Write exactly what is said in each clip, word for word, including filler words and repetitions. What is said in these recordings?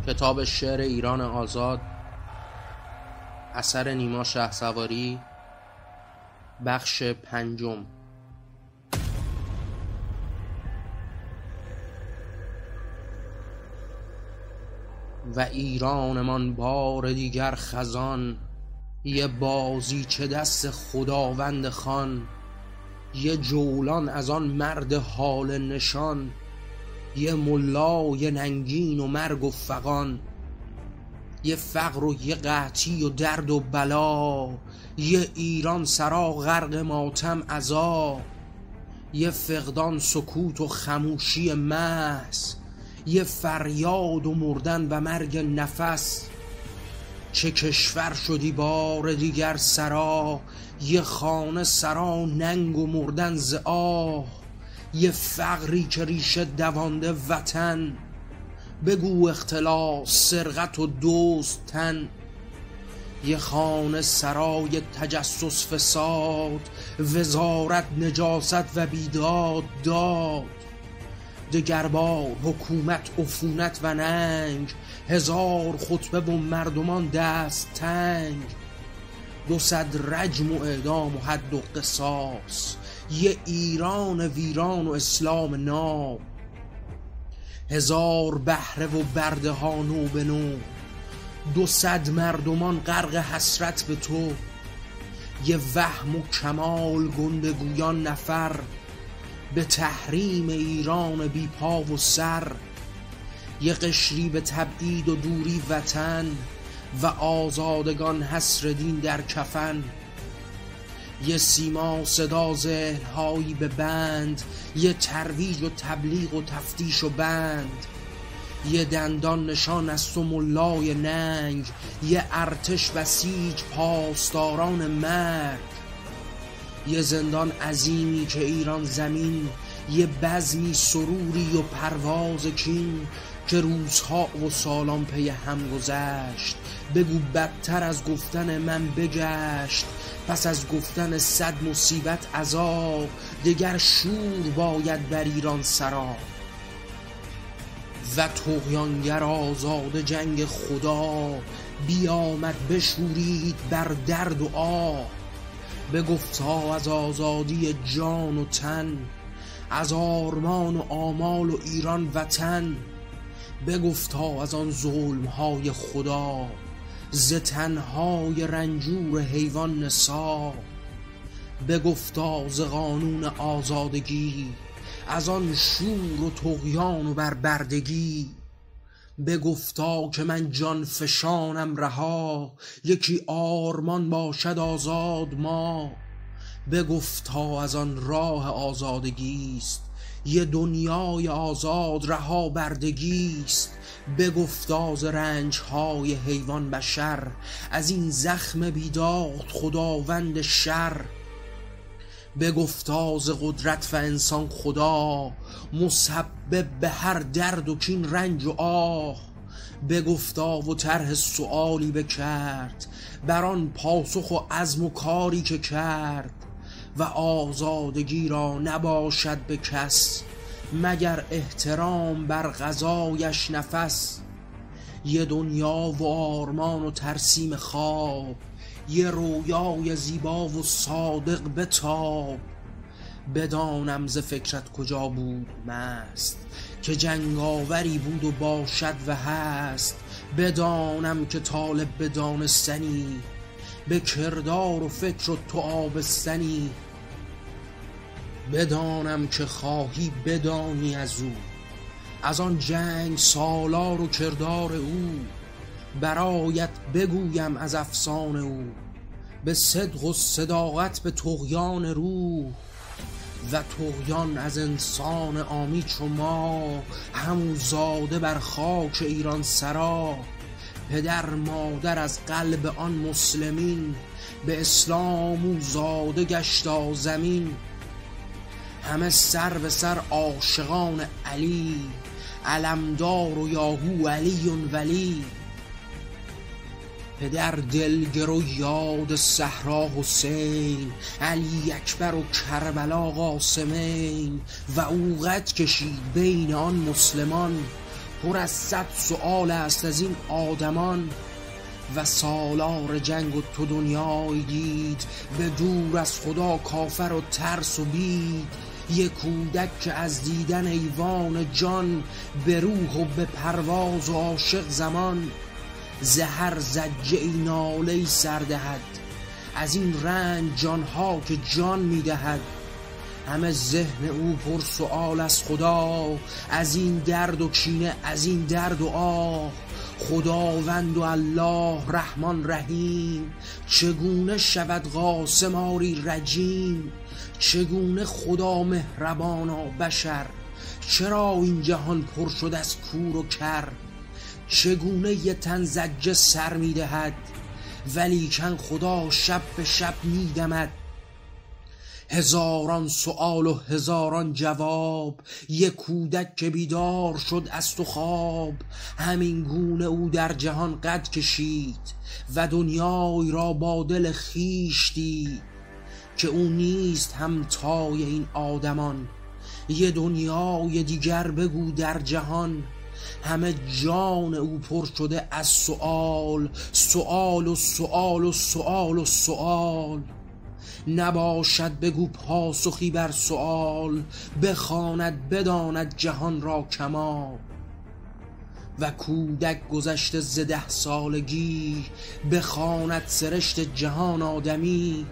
کتاب شعر ایران آزاد، اثر نیما شهسواری، بخش پنجم. و ایرانمان بار دیگر خزان، یه بازی چه دست خداوند خان، یه جولان از آن مرد حال نشان، یه ملای ننگین و مرگ و فغان، یه فقر و یه قحطی و درد و بلا، یه ایران سرا غرق ماتم عزا، یه فقدان سکوت و خموشی محض، یه فریاد و مردن و مرگ نفس. چه کشور شدی بار دیگر سرا، یه خانه سرا ننگ و مردن ز آه، یه فقری که ریشه دوانده وطن، بگو اختلاس سرقت و دزد تن. یه خانه سرای تجسس فساد، وزارت نجاست و بیداد داد. دگر بار حکومت عفونت و ننگ، هزار خطبه و مردمان دست تنگ. دو صد رجم و اعدام و حد و قصاص، یه ایران ویران و اسلام ناب. هزار بهره و برده ها نو به نو، دو صد مردمان غرق حسرت به تو. یه وهم و کمال گندگویان نفر، به تحریم ایران بی پا و سر. یه قشری به تبعید و دوری وطن، و آزادگان حسر دین در کفن. یه سیما صدا ذهن‌هایی به بند، یه ترویج و تبلیغ و تفتیش و بند. یه دندان نشان از تو ملای ننگ، یه ارتش بسیج پاسداران مرگ. یه زندان عظیمی که ایران زمین، یه بزمی سروری و پرواز کین. که روزها و سالان پی هم گذشت، بگو بدتر از گفتن من بگشت. پس از گفتن صد مصیبت عذاب، دگر شور باید بر ایران سرا. و طغیانگر آزاد جنگ خدا، بیامد بشورید بر درد و آه. بگفتا از آزادی جان و تن، از آرمان و آمال و ایران وطن. بگفتا از آن ظلمهای خدا، ز تنهای رنجور حیوان نسا. بگفتا ز قانون آزادگی، از آن شور و طغیان و بربردگی. بگفتا که من جان فشانم رها، یکی آرمان باشد آزاد ما. بگفتا از آن راه آزادگیست، یه دنیای آزاد رها بردگیست. بگفتا ز رنجهای حیوان بشر، از این زخم بیداد خداوند شر. بگفتا ز قدرت و انسان خدا، مسبب به هر درد و کین رنج و آه. بگفتا و طرح سؤالی بکرد، بر آن پاسخ و عزم و کاری که کرد. و آزادگی را نباشد به کس، مگر احترام بر غذایش نفس. یه دنیا و آرمان و ترسیم خواب، یه رویای زیبا و صادق بتاب. بدانم ز فکرت کجا بود مست، که جنگاوری بود و باشد و هست. بدانم که طالب به دانستنی، به کردار و فکر و تو آبستنی. بدانم که خواهی بدانی از او، از آن جنگ سالار و کردار او. برایت بگویم از افسان او، به صدق و صداقت به طغیان روح. و طغیان از انسان عامی چو ما، همو زاده بر خاک ایران سرا. پدر مادر از قلب آن مسلمین، به اسلام او زاده گشتا زمین. همه سر به سر عاشقان علی، علمدار و یاهو علی ولی. پدر دلگر و یاد صحرا حسین، علی اکبر و کربلا قاسمین. و او قد کشید بین آن مسلمان، پر از صد سؤال است از این آدمان. و سالار جنگ و تو دنیای دید، به دور از خدا کافر و ترس و بید. یه کودک که از دیدن ایوان جان، به روح و به پرواز و عاشق زمان. زهر زجه ای ناله ای سردهد، از این رنج جانها که جان میدهد. همه ذهن او پر سؤال از خدا، از این درد و کینه از این درد و آه. خداوند و الله رحمان رحیم، چگونه شود قاسم آری رجیم. چگونه خدا مهربانا بشر، چرا این جهان پر شد از کور و کر. چگونه یه تن زجه سر میدهد، ولیکن خدا شب به شب میدمد. هزاران سؤال و هزاران جواب، یک کودک که بیدار شد از تو خواب. همین گونه او در جهان قد کشید، و دنیای را با دل خویش دید. که او نیست همتای این آدمان، یه دنیای دیگر بگو در جهان. همه جان او پر شده از سؤال، سؤال و سؤال و سؤال و سؤال. نباشد بگو پاسخی بر سؤال، بخواند بداند جهان را کمال. و کودک گذشته ز ده سالگی، بخواند سرشت جهان آدمی.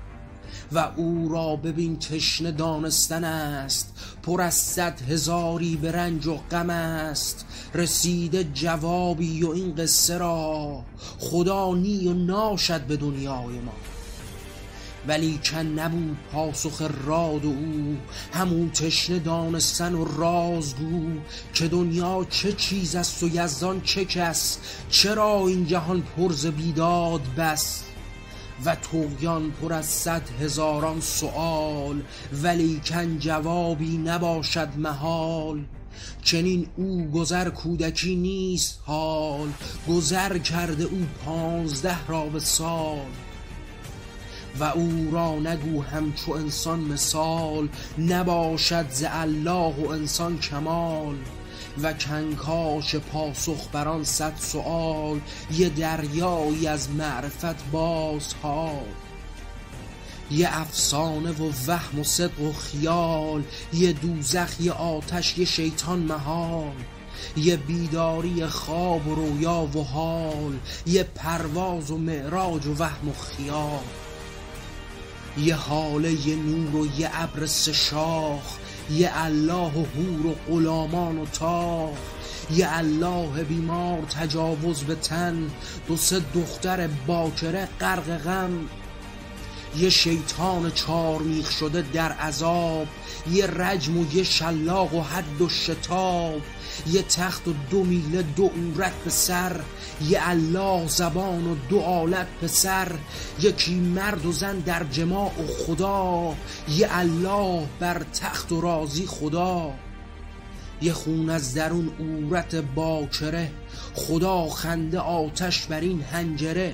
و او را ببین تشنه دانستن است، پر از صد هزاری به رنج و غم است. رسیده جوابی و این قصه را، خدا نی و ناشد به دنیای ما. ولیکن نبود پاسخ راد او، همون تشنه دانستن و رازگو. که دنیا چه چیز است و یزدان چه کس، چرا این جهان پر ز بیداد بس. و طغیان پر از صد هزاران سؤال، ولیکن جوابی نباشد محال. چنین او گذر کودکی نیست حال، گذر کرده او پانزده را به سال. و او را نگو همچو انسان مثال، نباشد ز الله و انسان کمال. و کنکاش پاسخ بران صد سؤال، یه دریایی از معرفت بازها. یه افسانه و وهم و صدق و خیال، یه دوزخ یه آتش یه شیطان محال. یه بیداری خواب و رویا و حال، یه پرواز و معراج و وهم و خیال. یه حاله یه نور و یه ابر سه شاخ، یه الله و حور و غلامان و تاخ. یه الله بیمار تجاوز به تن، دو سه دختر باکره غرق غم. یه شیطان چارمیخ شده در عذاب، یه رجم و یه شلاق و حد و شتاب. یه تخت و دو میله دو عورت به سر، یه الله زبان و دو آلت پسر. یکی مرد و زن در جماع و خدا، یه الله بر تخت و راضی خدا. یه خون از درون عورت باکره، خدا خنده آتش بر این حنجره.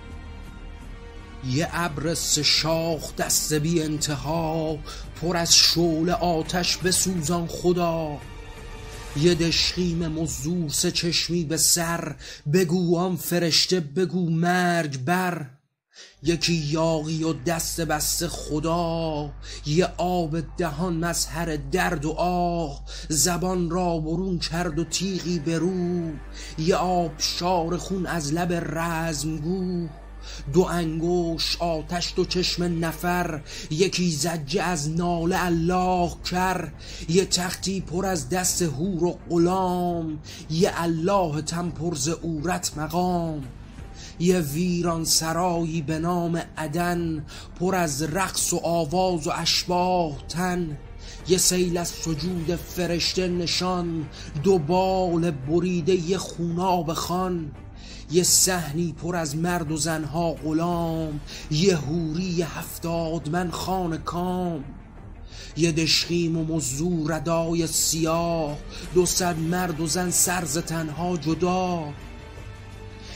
یه ابر سه شاخ دست بی انتها، پر از شعله آتش بسوزان خدا. یه دشخیم مزدور سه چشمی به سر، بگو آن فرشته بگو مرگ بر. یکی یاغی و دست بسته خدا، یه آب دهان مظهر درد و آه. زبان را برون کرد و تیغی به رو، یه آبشار خون از لب رزمگو. دو انگوش آتش دو چشم نفر، یکی زجه از ناله الله کر. یه تختی پر از دست حور و غلام، یه الله تن پر ز عورت مقام. یه ویران سرایی به نام عدن، پر از رقص و آواز و اشباح تن. یه سیل از سجود فرشته نشان، دو بال بریده یه خوناب خان. یه صحنی پر از مرد و زنها غلام، یه حوری هفتاد من خان کام. یه دشخیم و مزدور ردای سیاه، دو صد مرد و زن سرز تنها جدا.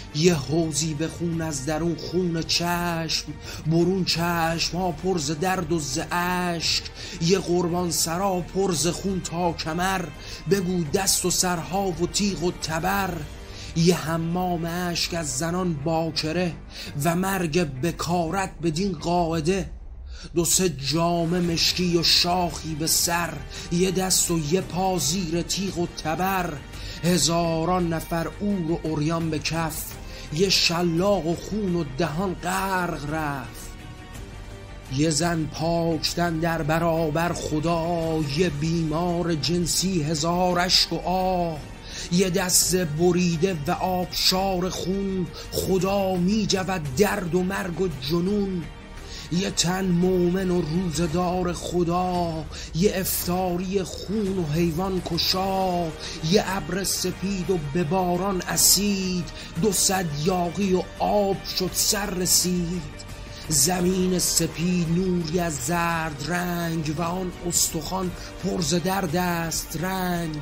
یه حوضی به خون از درون خون چشم، برون چشم ها پر ز درد و ز اشک. یه قربان سرا پر ز خون تا کمر، بگو دست و سرها و تیغ و تبر. یه حمام اشک از زنان باکره، و مرگ بکارت بدین قاعده. دو سه جام مشکی و شاخی به سر، یه دست و یه پا زیر تیغ و تبر. هزاران نفر اور و عریان به کف، یه شلاق و خون و دهان غرق رفت. یه زن پاکتن در برابر خدا، یه بیمار جنسی هزار اشک و آه. یه دست بریده و آبشار خون، خدا می جود درد و مرگ و جنون. یه تن مومن و روزدار خدا، یه افطاری خون و حیوان کشا. یه ابر سپید و به باران اسید، دو صد یاغی و آب شد سر رسید. زمین سپید نوری از زرد رنگ، و آن استخوان پر ز درد است رنج.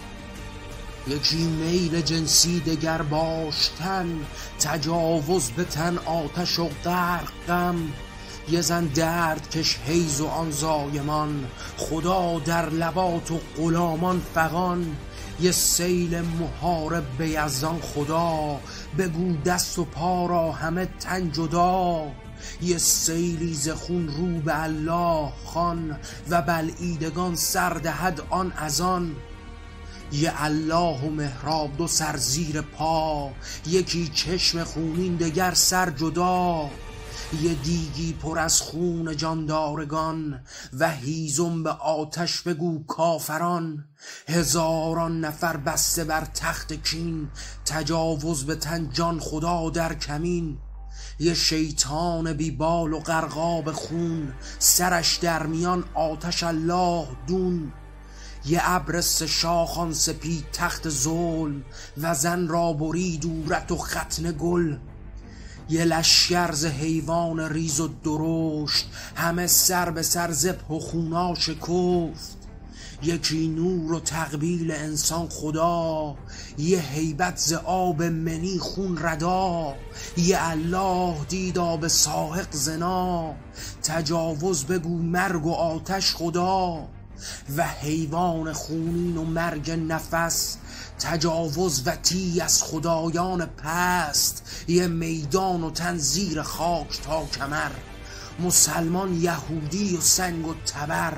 یکی میل جنسی دگر باشتن، تجاوز به تن آتش و غرق غم. یه زن درد کش حیز و آن زایمان، خدا در لبات و غلامان فغان. یه سیل محارب به یزدان خدا، بگو دست و پا را همه تن جدا. یه سیلی ز خون رو به الله خوان، و بلعیدگان سر دهد آن از آن. یه الله و محراب دو سر زیر پا، یکی چشم خونین دگر سر جدا. یه دیگی پر از خون جاندارگان، و هیزم به آتش بگو کافران. هزاران نفر بسته بر تخت کین، تجاوز به تن جان خدا در کمین. یه شیطان بی بال و غرقاب خون، سرش در میان آتش الله دون. یه ابر سه شاخان سپید تخت ظلم، و زن را برید عورت و ختن گل. یه لشگر ز حیوان ریز و درشت، همه سر به سر ذبح و خونا شکفت. یکی نور و تقبیل انسان خدا، یه هیبت ز آب منی خون ردا. یه الله دید آب ساحق زنا، تجاوز بگو مرگ و آتش خدا. و حیوان خونین و مرگ نفس، تجاوز و تی از خدایان پست. یه میدان و تن زیر خاک تا کمر، مسلمان یهودی و سنگ و تبر.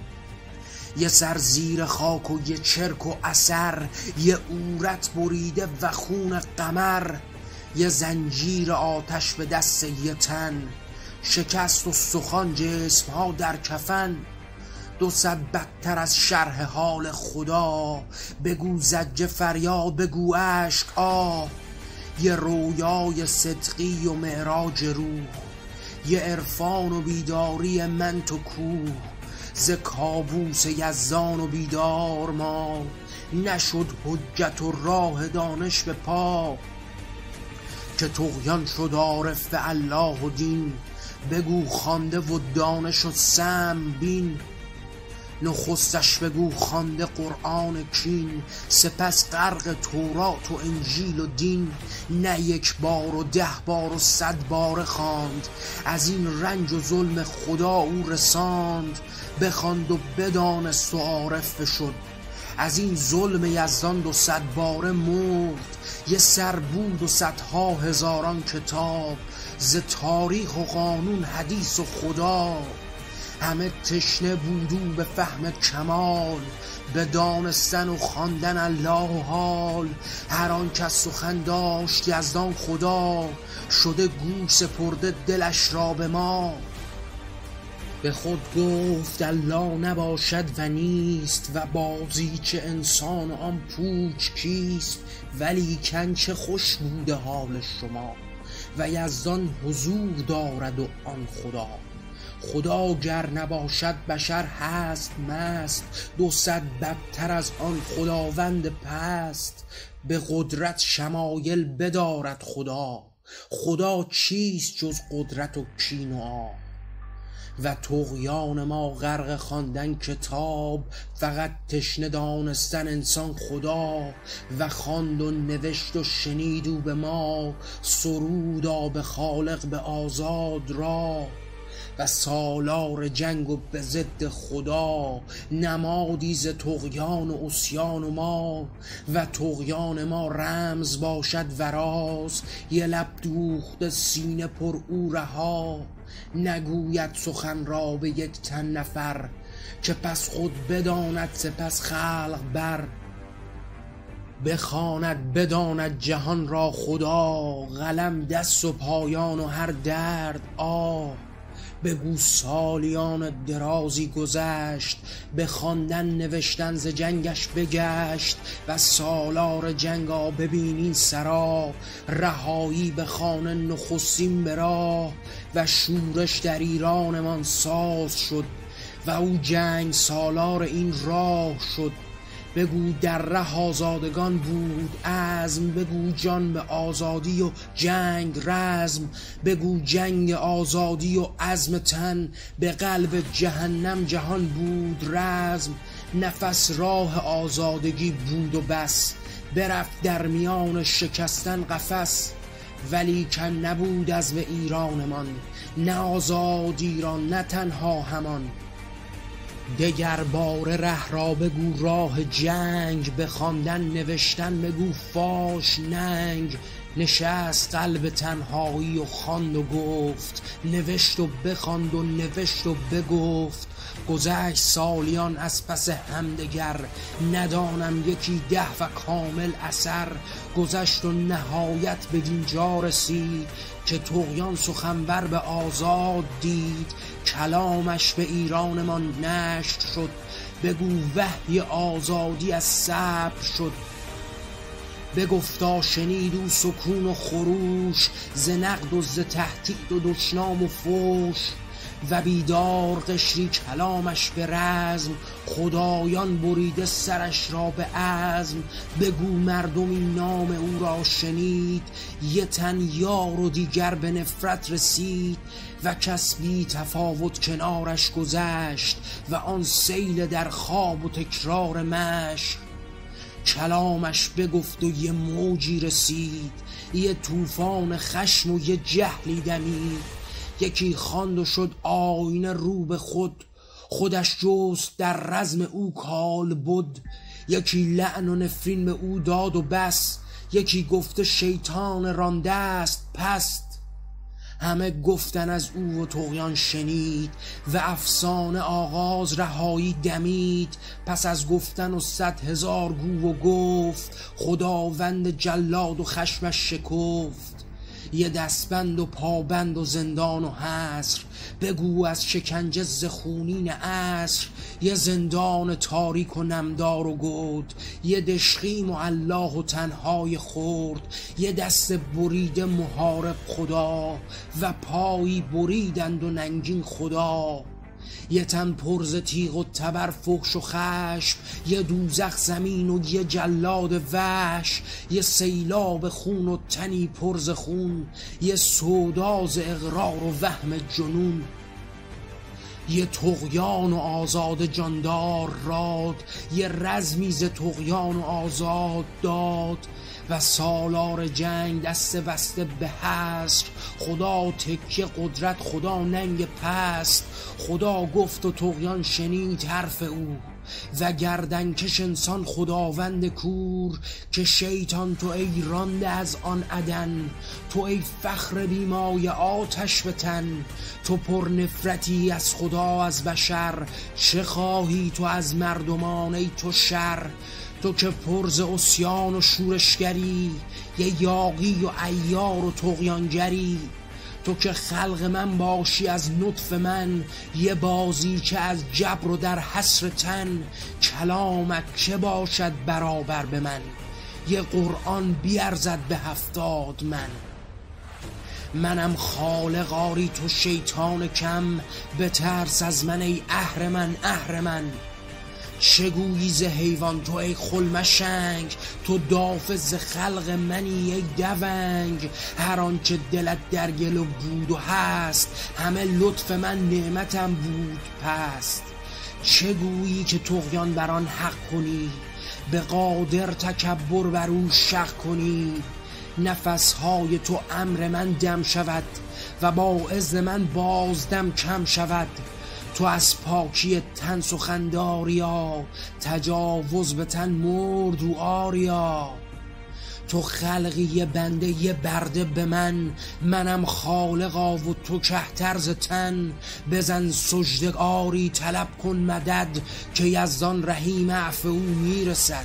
یه سر زیر خاک و یه چرک و اثر، یه عورت بریده و خون قمر. یه زنجیر آتش به دست یه تن، شکست و سخان جسم ها در کفن. دو صد بدتر از شرح حال خدا، بگو زجه فریاد بگو اشک آه. یه رویای صدقی و معراج روح، یه عرفان و بیداری من تو کوه. ز کابوس یزدان و بیدار ما، نشد حجت و راه دانش به پا. که طغیان شد عارف به الله و دین، بگو خوانده و دانش و سم بین. نخستش بگو خوانده قرآن کین، سپس غرق تورات و انجیل و دین. نه یک بار و ده بار و صد بار خواند، از این رنج و ظلم خدا او رساند. بخواند و بدانست و عارف بشد، از این ظلم یزدان دو صد باره مرد. یه سر بود و صدها هزاران کتاب، ز تاریخ و قانون حدیث و خدا. همه تشنه بودو به فهم کمال، به دانستن و خواندن الله و حال. هر آن کس سخن داشت یزدان خدا، شده گوش سپرده دلش را به ما. به خود گفت الله نباشد و نیست، و بازی چه انسان و آن پوچ کیست. ولیکن چه خوش بوده حال شما، و یزدان حضور دارد و آن خدا. خدا گر نباشد بشر هست مست، دو صد بدتر از آن خداوند پست. به قدرت شمایل بدارد خدا، خدا چیست جز قدرت و کین و آه. و طغیان ما غرق خواندن کتاب. فقط تشنه دانستن انسان خدا، و خواند و نوشت و شنید او به ما سرودا به خالق به آزاد را. و سالار جنگ و به ضد خدا نمادی ز طغیان و عصیان و ما. و طغیان ما رمز باشد وراز، یه لب دوخته سینه پر او رها. نگوید سخن را به یک تن نفر، که پس خود بداند سپس خلق بر. بخواند بداند جهان را خدا، قلم دست و پایان و هر درد آه. بگو سالیان درازی گذشت، به خواندن نوشتن ز جنگش بگشت. و سالار جنگا ببینین سرا، رهایی به خانه نخستین به راه. و شورش در ایرانمان ساز شد، و او جنگ سالار این راه شد. بگو در ره آزادگان بود عزم، بگو جان به آزادی و جنگ رزم. بگو جنگ آزادی و عزم تن، به قلب جهنم جهان بود رزم. نفس راه آزادگی بود و بس، برفت در میان شکستن قفس. ولی کن نبود از به ایرانمان، نه آزاد ایران نه تنها همان. دگر باره ره را بگو راه جنگ، به خواندن نوشتن بگو فاش ننگ. نشست قلب تنهایی و خواند و گفت، نوشت و بخواند و نوشت و بگفت. گذشت سالیان از پس همدگر، ندانم یکی ده و کامل اثر. گذشت و نهایت به دینجا رسید، که طغیان سخنور به آزاد دید. کلامش به ایرانمان نشر شد، بگو وحی آزادی از صبر شد. بگفتا شنید او سکون و خروش، ز نقد و ز تهدید و دشنام و فوش. و بیدار قشری کلامش به رزم، خدایان بریده سرش را به عزم. بگو مردمی نام او را شنید، یه تن یار و دیگر به نفرت رسید. و کس بی تفاوت کنارش گذشت، و آن سیل در خواب و تکرار مشق. کلامش بگفت و یه موجی رسید، یه طوفان خشم و یه جهلی دمید. یکی خواند و شد آینه رو به خود، خودش جست در رزم او کال بود. یکی لعن و نفرین به او داد و بس، یکی گفته شیطان رانده است پست. همه گفتن از او و طغیان شنید، و افسانه آغاز رهایی دمید. پس از گفتن و صد هزار گو و گفت، خداوند جلاد و خشمش شکفت. یه دستبند و پابند و زندان و حصر، بگو از شکنجه ز خونین عصر. یه زندان تاریک و نمدار و گود، یه دشخی معلا و تنهای خورد. یه دست برید محارب خدا، و پایی بریدند و ننگین خدا. یه تن پرز تیغ و تبر فحش و خشم، یه دوزخ زمین و یه جلاد وحش. یه سیلاب خون و تنی پرز خون، یه سوداز اقرار و وهم جنون. یه طغیان و آزاد جاندار راد، یه رزمی ز طغیان و آزاد داد. و سالار جنگ دست بسته به حصر، خدا تکیه قدرت خدا ننگ پست. خدا گفت و طغیان شنید حرف او، و گردنکش انسان خداوند کور. که شیطان تو ای رانده از آن عدن، تو ای فخر بیمای آتش به تن. تو پر نفرتی از خدا از بشر، چه خواهی تو از مردمان ای تو شر. تو که پرز عصیان و شورشگری، یه یاغی و عیار و طغیانگری. تو که خلق من باشی از نطف من، یه بازی که از جبر و در حسر تن. کلامت که باشد برابر به من، یه قرآن بیارزد به هفتاد من. منم خالق آری تو شیطان کم، به ترس از من ای اهرمن اهرمن. چگویی ز حیوان تو ای خلمشنگ، تو دافز خلق منی ای دونگ. هر آنچه دلت در گلو بود و هست، همه لطف من نعمتم بود پست. چگویی که طغیان بر آن حق کنی، به قادر تکبر بر او شق کنی. نفسهای تو امر من دم شود، و با اذن من بازدم کم شود. تو از پاکی تن سخنداریا، تجاوز به تن مرد و آریا. تو خلقی یه بنده یه برده به من، منم خالقا و تو کهتر ز تن. بزن سجده آری طلب کن مدد، که یزدان رحیم عفو او میرسد.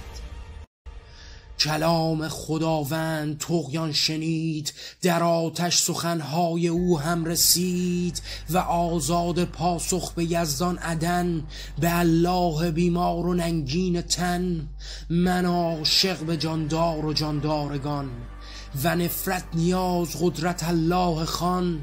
کلام خداوند طغیان شنید، در آتش سخنهای او هم رسید. و آزاد پاسخ به یزدان عدن، به الله بیمار و ننگین تن. من عاشق به جاندار و جاندارگان، و نفرت نیاز قدرت الله خان.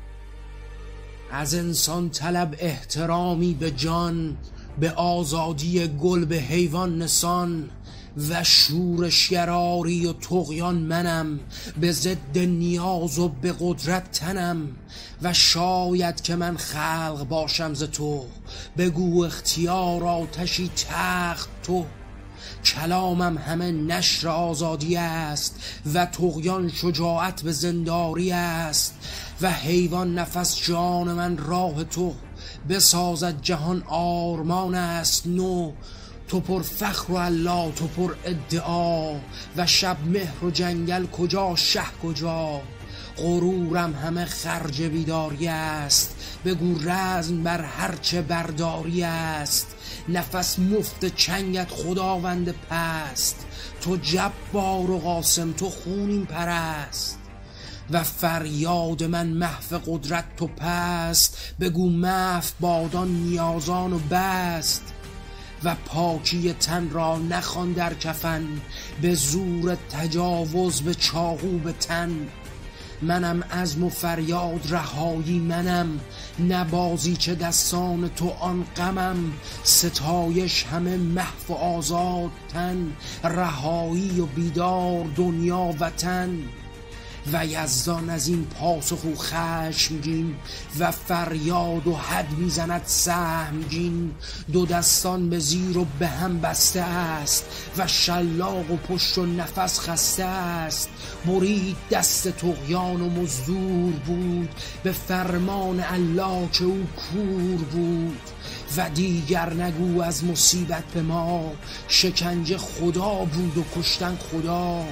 از انسان طلب احترامی به جان، به آزادی گل به حیوان نسان. و شورش گراری و طغیان منم، به ضد نیاز و به قدرت تنم. و شاید که من خلق باشم ز تو، بگو اختیار آتشی تخت تو. کلامم همه نشر آزادی است، و طغیان شجاعت به زنداری است. و حیوان نفس جان من راه تو، بسازد جهان آرمان است نو. تو پر فخر و الله تو پر ادعا، و شب مهر و جنگل کجا شه کجا. غرورم همه خرج بیداری است، بگو رزم بر هرچه برداری است. نفس مفت چنگت خداوند پست، تو جبار و قاسم تو خونین پرست. و فریاد من محو قدرت تو پست، بگو محو بادان نیازان و بست. و پاکی تن را نخوان در کفن، به زور تجاوز به چاقو به تن. منم عزم و فریاد رهایی منم، نبازی چه دستان تو آن غمم. ستایش همه محو و آزاد تن، رهایی و بیدار دنیا وطن. و یزدان از این پاسخ و خشمگین، و فریاد و حد میزند سهمگین. دو دستان به زیر و به هم بسته است، و شلاق و پشت و نفس خسته است. برید دست طغیان و مزدور بود، به فرمان الله که او کور بود. و دیگر نگو از مصیبت به ما، شکنجه خدا بود و کشتن خدا.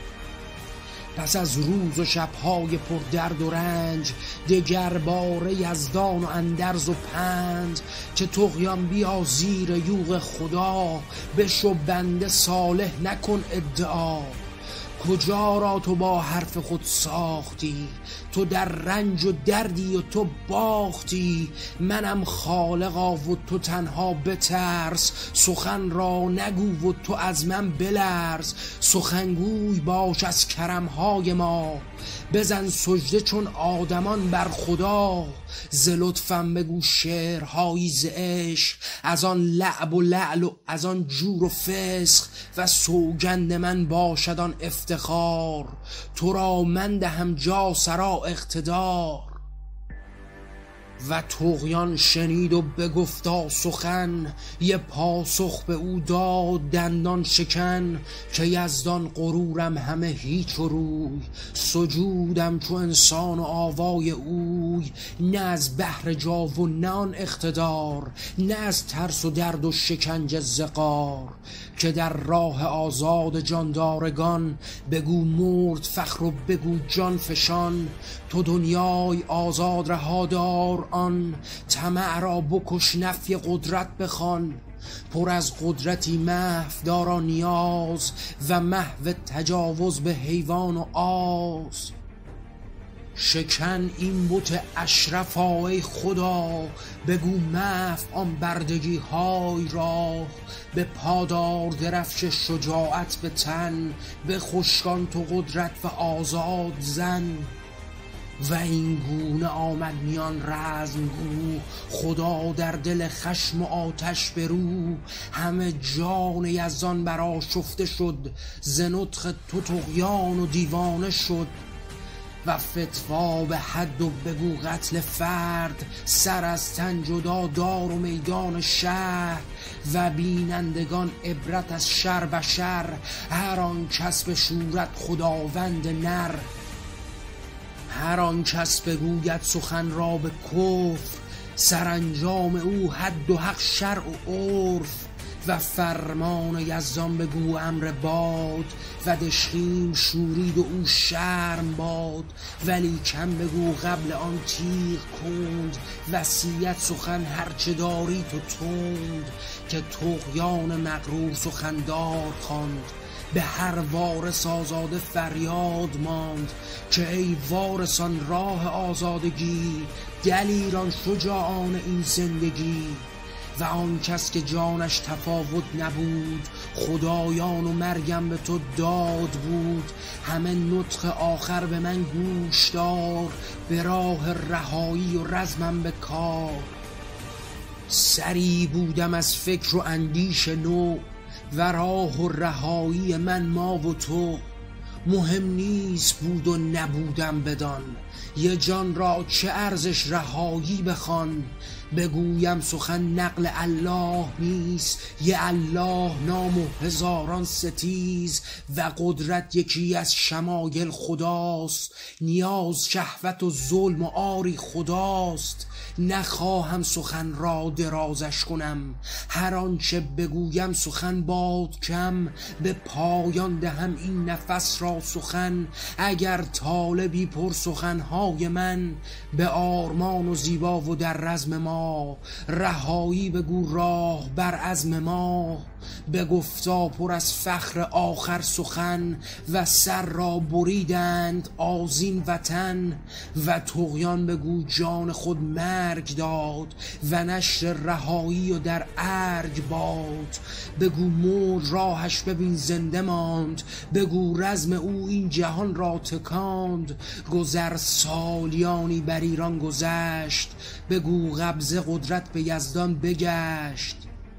پس از روز و شبهای پر درد و رنج، دگر باره یزدان و اندرز و پنج. که طغیان بیا زیر یوغ خدا، بشو بنده صالح نکن ادعا. کجا را تو با حرف خود ساختی، تو در رنج و دردی و تو باختی. منم خالقا و تو تنها بترس، سخن را نگو و تو از من بلرز. سخنگوی باش از کرمهای ما، بزن سجده چون آدمان بر خدا. ز لطفم بگو شعرهایی ز عشق، از آن لعب و لعل و از آن جور و فسق. و سوگند من باشد آن افتخار، تو را من دهم جا سرا اقتدار. و طغیان شنید و بگفتا سخن، یه پاسخ به او داد دندان شکن. که یزدان غرورم همه هیچ و روی، سجودم چو انسان و آوای اوی. نه از بحر جا و نه آن اقتدار، نه از ترس و درد و شکنج زقار. که در راه آزاد جاندارگان، بگو مرد فخر و بگو جان فشان. تو دنیای آزاد رهادار آن، طمع را بکش نفی قدرت بخوان. پر از قدرتی محو دارا نیاز، و محو تجاوز به حیوان و آز. شکن این بت اشرف ای خدا، بگو محو آن بردگی های را. به پادار درفش شجاعت به تن، به خشکان تو قدرت و آزاد زن. و این گونه آمد میان رزمگو، خدا در دل خشم و آتش برو. همه جان یزدان برآشفته شد، ز نطق تو طغیان و دیوانه شد. و فتوا به حد و بگو قتل فرد، سر از تن جدا دار و میدان شهر. و بینندگان عبرت از شر بشر، هر آن کس به شورت خداوند نر. هر آن کس بگوید سخن را به کفر، سرانجام او حد و حق شرع و عرف. و فرمان یزدان بگو امر باد، و دشخیم شورید و او شرم باد. ولی کم بگو قبل آن تیغ کند، وصیت سخن هرچه داری تو تند. که طغیان مغرور سخندار خواند، به هر وارث آزاده فریاد ماند. که ای وارثان راه آزادگی، دلیران شجاعان این زندگی. و آن کس که جانش تفاوت نبود، خدایان و مرگم به تو داد بود. همه نطق آخر به من گوش دار، به راه رهایی و رزمم به کار. سری بودم از فکر و اندیش نو، و راه و رهایی من ما و تو. مهم نیست بود و نبودم بدان، یه جان را چه ارزش رهایی بخوان. بگویم سخن نقل الله نیست، یه الله نام و هزاران ستیز. و قدرت یکی از شمایل خداست، نیاز شهوت و ظلم و آری خداست. نخواهم سخن را درازش کنم، هر آنچه بگویم سخن باد کم. به پایان دهم این نفس را سخن، اگر طالبی پر سخنهای من. به آرمان و زیبا و در رزم ما، رهایی بگو راه بر عزم ما. به گفتا پر از فخر آخر سخن، و سر را بریدند آذین وطن. و طغیان بگو جان خود مرگ داد، و نشر رهایی و در ارگ باد. بگو مرد راهش ببین زنده ماند، بگو رزم او این جهان را تکاند. گذر سالیانی بر ایران گذشت، بگو قبض قدرت به یزدان بگشت.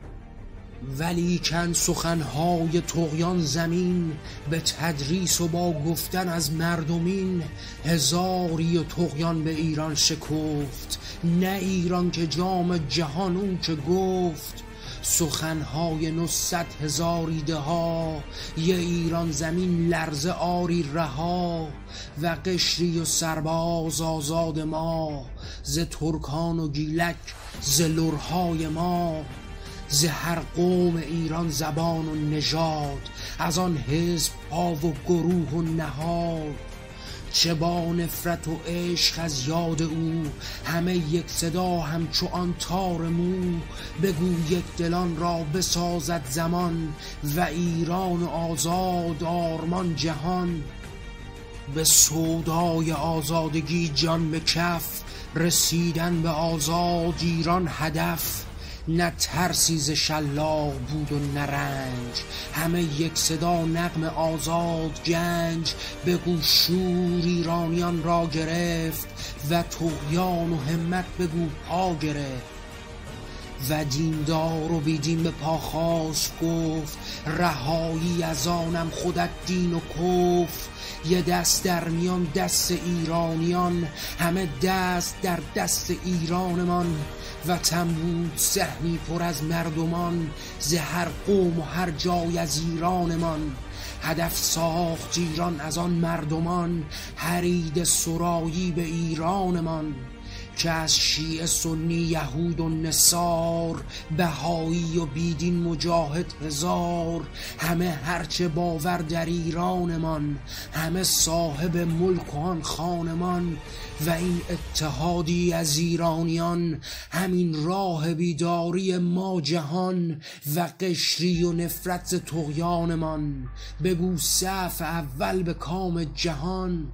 ولیکن سخنهای طغیان زمین، به تدریس و با گفتن از مردمین. هزاری و طغیان به ایران شکفت، نه ایران که جام جهان او که گفت. سخنهای نصد هزار ایده ها، یه ایران زمین لرزه آری رها. و قشری و سرباز آزاد ما، ز ترکان و گیلک ز لرهای ما. ز هر قوم ایران زبان و نژاد، از آن حزب ها و گروه و نهاد. چه با نفرت و عشق از یاد او، همه یک صدا همچو آن تار مو. بگو یک دلان را بسازد زمان، و ایران و آزاد آرمان جهان. به سودای آزادگی جان به کف، رسیدن به آزاد ایران هدف. نه ترسی ز شلاق بود و نه رنج، همه یک صدا نغم آزاد گنج. بگو شور ایرانیان را گرفت، و طغیان و همت بگو پا گرفت. و دیندار و بیدین به پا خواست گفت، رهایی از آنم خودت دین و کفر. یه دست در میان دست ایرانیان، همه دست در دست ایرانمان. وطن بود سهمی پر از مردمان، ز هر قوم و هر جای از ایرانمان. هدف ساخت ایران از آن مردمان، هرید سرایی به ایرانمان. که از شیعه سنی یهود و نصار، بهایی و بیدین مجاهد هزار. همه هرچه باور در ایرانمان، همه صاحب ملک و آن خانمان. و این اتحادی از ایرانیان، همین راه بیداری ما جهان. و قشری و نفرت طغیانمان، بگو صف اول به کام جهان.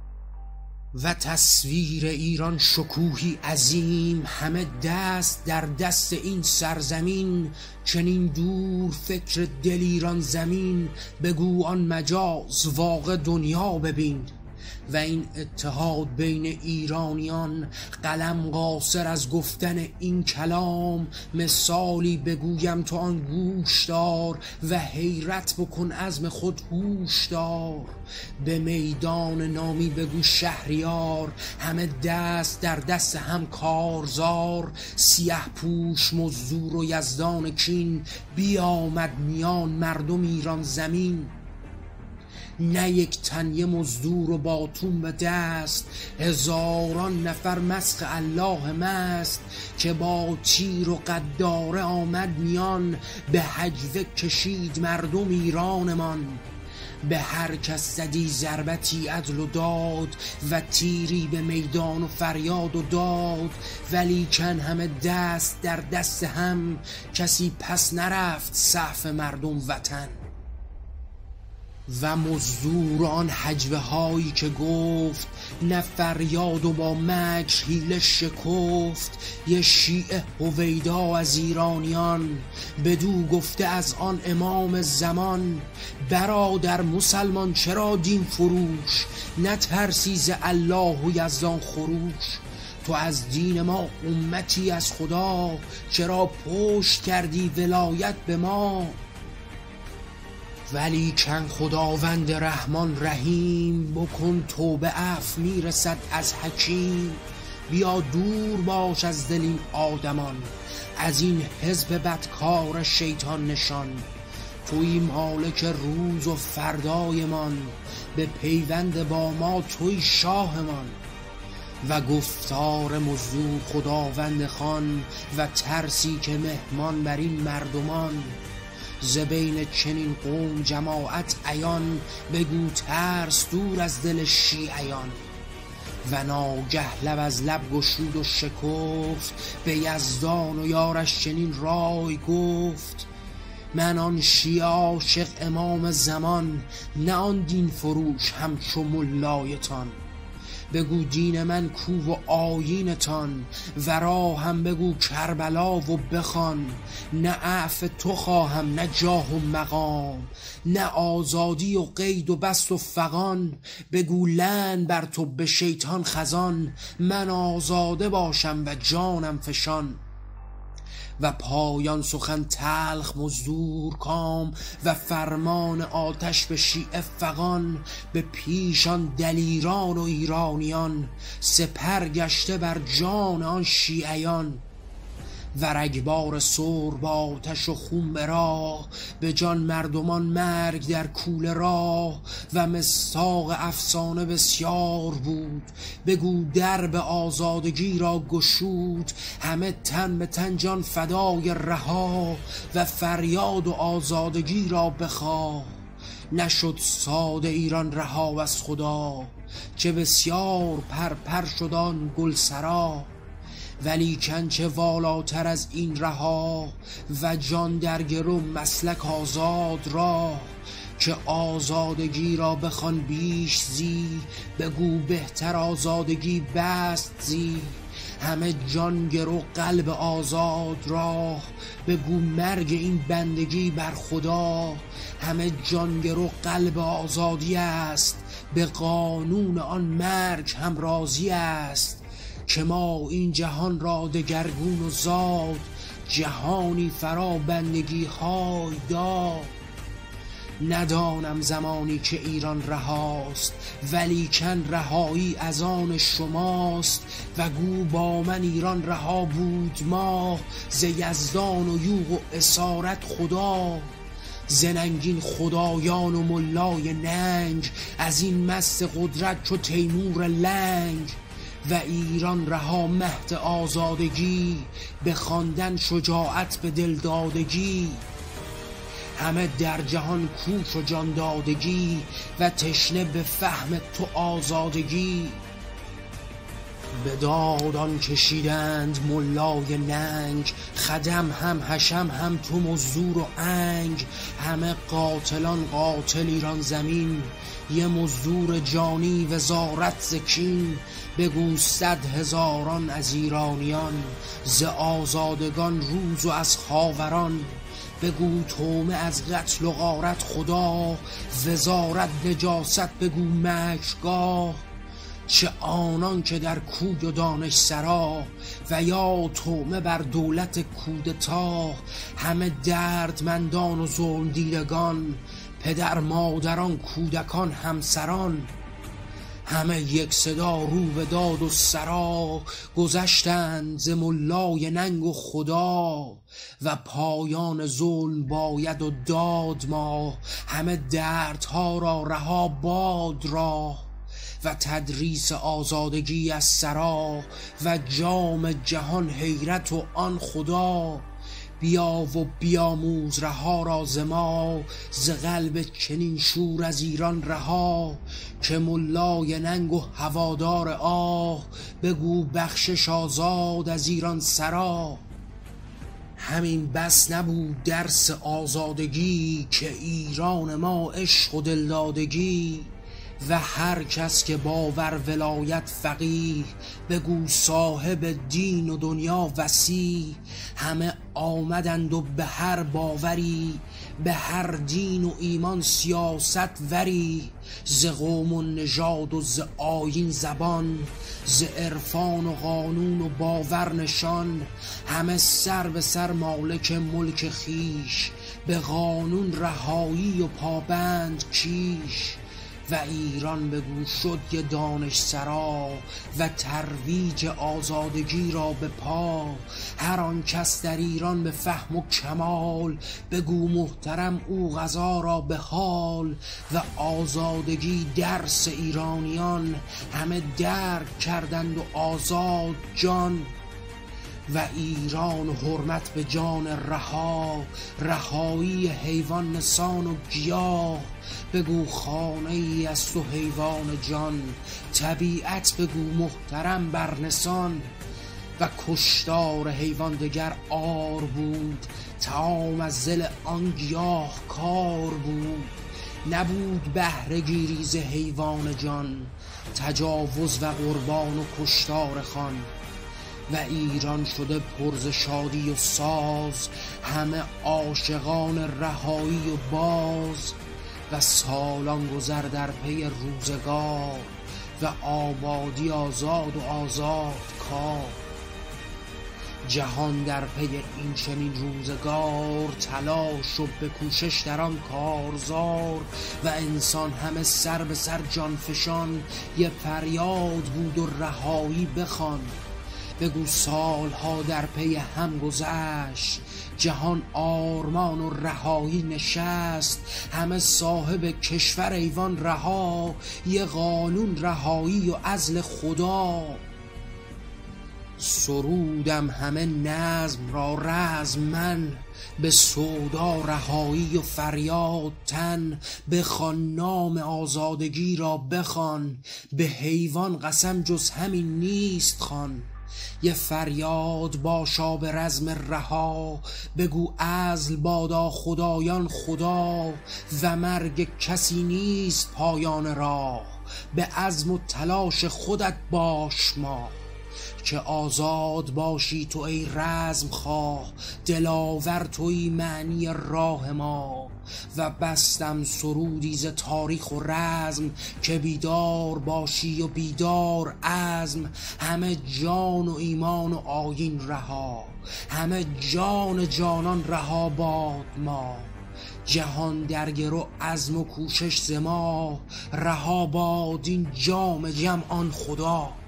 و تصویر ایران شکوهی عظیم، همه دست در دست این سرزمین. چنین دور فکر دل ایران زمین، بگو آن مجاز واقع دنیا ببین. و این اتحاد بین ایرانیان. قلم قاصر از گفتن این کلام، مثالی بگویم تو آن گوش دار و حیرت بکن عزم خود هوش دار. به میدان نامی بگو شهریار، همه دست در دست هم کارزار. سیه پوش مزدور و یزدان کین، بیامد میان مردم ایران زمین. نه یک تن یه مزدور و باتون به دست، هزاران نفر مسخ الله مست. که با تیر و قداره آمد میان، به هجوه کشید مردم ایرانمان. به هر کس زدی ضربتی عدل و داد، و تیری به میدان و فریاد و داد. ولیکن همه دست در دست هم، کسی پس نرفت صف مردم وطن. و مزدور آن هجوه هایی که گفت، نه فریاد و با مکر حیله شکفت. یه شیعه هویدا از ایرانیان، بدو گفته از آن امام زمان. برادر مسلمان چرا دین فروش، نترسی ز الله و یزدان خروش. تو از دین ما امتی از خدا، چرا پشت کردی ولایت به ما. ولیکن خداوند رحمان رحیم، بکن توبه عفو میرسد از حکیم. بیا دور باش از دل این آدمان، از این حزب بدکار شیطان نشان. توی مالک روز و فردایمان، به پیوند با ما توی شاهمان. و گفتار مزدور خداوند خان، و ترسی که مهمان بر این مردمان. ز بین چنین قوم جماعت عیان، بگو ترس دور از دل شیعیان. و ناگه لب از لب گشود و شکفت، به یزدان و یارش چنین رای گفت. من آن شیعه عاشق امام زمان، نه آن دین فروش همچو ملایتان. بگو دین من کو و آیینتان، ورا هم بگو کربلا و بخوان. نه عفو تو خواهم نه جاه و مقام، نه آزادی و قید و بست و فغان. بگو لعن بر تو به شیطان خزان، من آزاده باشم و جانم فشان. و پایان سخن تلخ مزدور کام، و فرمان آتش به شیعه فغان. به پیشان دلیران و ایرانیان، سپر گشته بر جان آن شیعیان. و رگبار سر با آتش و خون به راه، به جان مردمان مرگ در کوله راه. و مصداق افسانه بسیار بود، بگو درب آزادگی را گشود. همه تن به تن جان فدای رها، و فریاد و آزادگی را بخواه. نشد ساده ایران رها از خدا، چه بسیار پر پر شد آن گلسرا. ولیکن چه والاتر از این رها، و جان در گرو مسلک آزاد راه. که آزادگی را بخوان بیش زی، بگو بهتر آزادگی بست زی. همه جان گرو قلب آزاد راه، بگو مرگ این بندگی بر خدا. همه جان گرو قلب آزادی است، به قانون آن مرگ هم راضی است. که ما این جهان را دگرگون و زاد، جهانی فرا بندگی های داد. ندانم زمانی که ایران رهاست، ولیکن رهایی از آن شماست. و گو با من ایران رها بود ما، ز یزدان و یوغ و اسارت خدا. زننگین خدایان و ملای ننگ، از این مست قدرت چو تیمور لنگ. و ایران رها مهد آزادگی، به خواندن شجاعت به دلدادگی. همه در جهان کوش و جان دادگی، و تشنه به فهم تو آزادگی. به دادان کشیدند ملای ننگ، خدم هم حشم هم تو مزدور و انگ. همه قاتلان قاتل ایران زمین، یه مزدور جانی وزارت زکین. بگو صد هزاران از ایرانیان، ز آزادگان روز و از خاوران. بگو تومه از قتل و غارت خدا، وزارت نجاست بگو مکرگاه. چه آنان که در کوی و دانش سرا، و یا تومه بر دولت کودتا. همه دردمندان و ظلم دیدگان، پدر مادران کودکان همسران، همه یک صدا رو به داد و سرا. گذشتند ز ملای ننگ و خدا، و پایان ظلم باید و داد ما. همه دردها را رها باد را، و تدریس آزادگی از سرا. و جام جهان حیرت و آن خدا، بیا و بیاموز رها را ز ما. ز قلب چنین شور از ایران رها، که ملای ننگ و هوادار آه. بگو بخشش آزاد از ایران سرا، همین بس نبود درس آزادگی. که ایران ما عشق و دلدادگی، و هر کس که باور ولایت فقیه. بگو صاحب دین و دنیا وسیع. همه آمدند و به هر باوری، به هر دین و ایمان سیاست وری. ز قوم و نژاد و ز آیین زبان، ز عرفان و قانون و باور نشان. همه سر به سر مالک ملک خیش، به قانون رهایی و پابند کیش. و ایران بگو شد یه دانش سرا، و ترویج آزادگی را به پا. هر آن کس در ایران به فهم و کمال، بگو محترم او قضا را به حال. و آزادگی درس ایرانیان، همه درک کردند و آزاد جان. و ایران و حرمت به جان رها، رهایی حیوان نسان و گیاه. بگو خانه ای از تو حیوان جان، طبیعت بگو محترم بر نسان. و کشتار حیوان دگر آر بود، طعام از دل آن گیاه کار بود. نبود بهره گیری ز حیوان جان، تجاوز و قربان و کشتار خان. و ایران شده پر ز شادی و ساز، همه عاشقان رهایی و باز. و سالان گذر در پی روزگار، و آبادی آزاد و آزاد کار. جهان در پی این چنین روزگار، تلاش و به کوشش در آن کارزار. و انسان همه سر به سر جان فشان، یه فریاد بود و رهایی بخوان. بگو سالها در پی هم گذشت، جهان آرمان و رهایی نشست. همه صاحب کشور ایوان رها، یه قانون رهایی و عزل خدا. سرودم همه نظم را رزم من، به سودا رهایی و فریاد تن. بخوان نام آزادگی را بخوان، به حیوان قسم جز همین نیست خوان. یه فریاد باشا به رزم رها، بگو عزل بادا خدایان خدا. و مرگ کسی نیست پایان راه، به عزم و تلاش خودت باش ما. که آزاد باشی تو ای رزم خواه، دلاور توی معنی راه ما. و بستم سرودی ز تاریخ و رزم، که بیدار باشی و بیدار عزم. همه جان و ایمان و آیین رها، همه جان جانان رها باد ما. جهان در گرو عزم و کوشش ز ما، رها باد این جام جمع آن خدا.